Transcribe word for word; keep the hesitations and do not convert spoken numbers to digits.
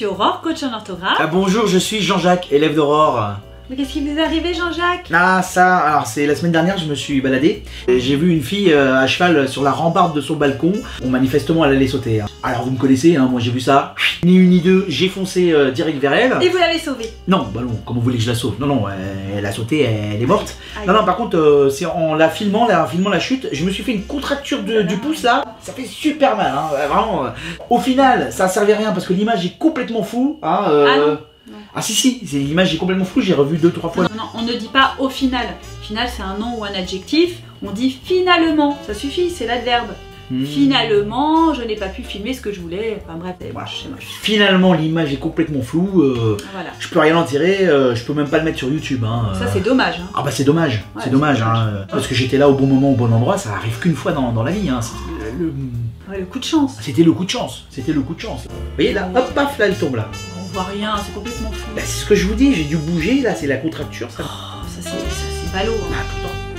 suis Aurore, coach en orthographe. Ah, bonjour, je suis Jean-Jacques, élève d'Aurore. Mais qu'est-ce qui vous est arrivé, Jean-Jacques? Ah ça, alors c'est la semaine dernière, je me suis baladé. J'ai vu une fille euh, à cheval sur la rambarde de son balcon. Bon, manifestement, elle allait sauter. Hein. Alors vous me connaissez, hein, moi j'ai vu ça. Ni une ni deux, j'ai foncé euh, direct vers elle. Et vous l'avez sauvée? Non, bah non, comment vous voulez que je la sauve? Non, non, elle, elle a sauté, elle est morte. Aïe. Non, non, par contre, euh, c'est en la filmant, la, en filmant la chute, je me suis fait une contracture de, du pouce là. Ça fait super mal, hein, vraiment. Euh. Au final, ça servait à rien parce que l'image est complètement floue. Hein, euh, Ah non. Non. Ah si si, l'image est complètement floue, j'ai revu deux trois fois. Non, non, on ne dit pas au final. Final, c'est un nom ou un adjectif. On dit finalement. Ça suffit, c'est l'adverbe. Mmh. Finalement, je n'ai pas pu filmer ce que je voulais. Enfin bref, c'est moche, c'est moche. Finalement, l'image est complètement floue. Euh, voilà. Je peux rien en tirer. Euh, je peux même pas le mettre sur YouTube. Hein, ça, c'est dommage. Hein. Ah bah c'est dommage. Ouais, c'est dommage. dommage. Hein, parce que j'étais là au bon moment, au bon endroit. Ça arrive qu'une fois dans, dans la vie. Hein. Le... Ouais, le coup de chance. C'était le coup de chance. C'était le coup de chance. Vous voyez là, hop, paf, là, elle tombe là. On voit rien, c'est complètement flou. Bah, c'est ce que je vous dis. J'ai dû bouger. Là, c'est la contracture. Ça, oh, ça c'est ballot. Hein. Ah, pourtant.